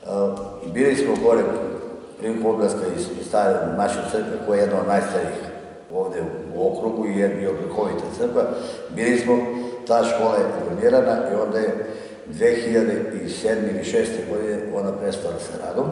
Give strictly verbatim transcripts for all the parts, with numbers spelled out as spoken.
Bili smo gore priliku odlaska iz stare naše crkve, koja je jedna od najstarijih ovde u okrugu i je oblikovita crkva. Bili smo, ta škola je formirana i onda je dve hiljade sedme ili šeste godine ona prestala sa radom.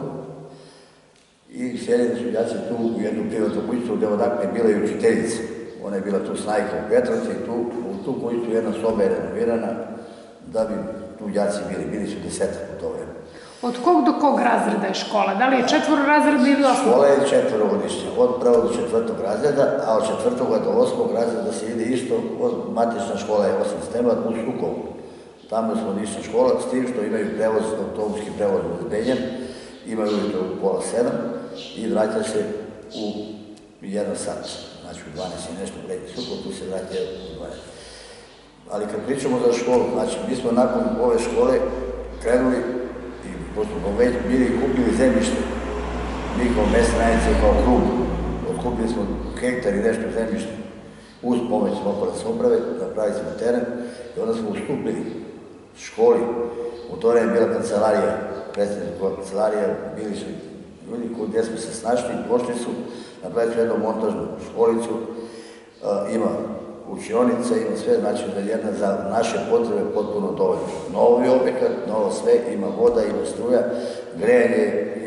I seljeni su đaci tu u jednu privatnu kućicu gde odakle je bila i učiteljica. Ona je bila tu snajka u Petrovci i tu, u tu kućicu jedna soba je renovirana da bi tu đaci bili. Bili su desetak u to vreme. Od kog do kog razreda je škola? Da li je četvororazredna ili osmog? Škola je četvorogodišnja, od prvog do četvrtog razreda, a od četvrtoga do osmog razreda se ide isto, matična škola je osam stema u Sukovu. Tamo je slonična škola, s tim što imaju prevoz, autobuski prevoz obezbeđen, imaju ujutro u pola sedam i vraća se u jedan sat, znači u dvanaest i nešto preki Sukov, tu se vraća u dvanaest. Ali kad pričamo za školu, znači mi smo nakon ove škole krenuli i pošto smo već bili i kupili zemljište, mi kao mesna zajednica kao klub, otkupili smo hektar i nešto zemljište uz pomoć lokalne samouprave, napravili smo teren i onda smo ustupili školi. U to vreme je bila kancelarija, predstavnik kancelarija, bili su ljudi gdje smo se snašli, došli su, napravili su jednu montažnu školicu, ima učionica, ima sve, znači da je jedna za naše potrebe potpuno dovoljno. Novi objekat, novo sve, ima voda, ima struja, grejanje,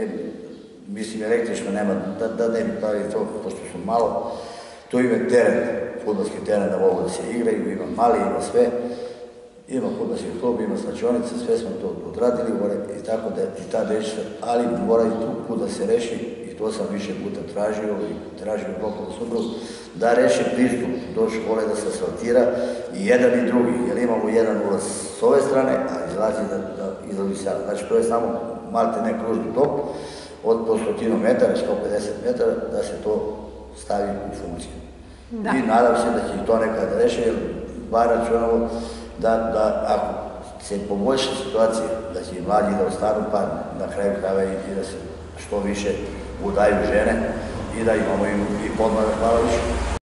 mislim električno nema, da ne bi pravili to, pošto su malo, tu ima teren, fudbalski teren da mogu da se igraju, ima mali, ima sve, ima fudbalski klub, ima slačionica, sve smo to odradili i tako da i ta dečica, ali mora i tu put da se reši, i to sam više puta tražio i tražio lokalnu samoupravu, da reši pristup do škole, da se asfaltira i jedan i drugi, jer imamo jedan ulaz s ove strane, a izlazi da izlazi sada. Znači to je samo malte ne kružni tok od po stotinu metara, sto pedeset metara, da se to stavi u funkciju. I nadam se da će i to nekad reši, jer bar računamo da ako se poboljša situacija, da će i mlađi da ostanu, pa na kraju krajeva i da se što više udaju žene i da imamo i podmladak malo više.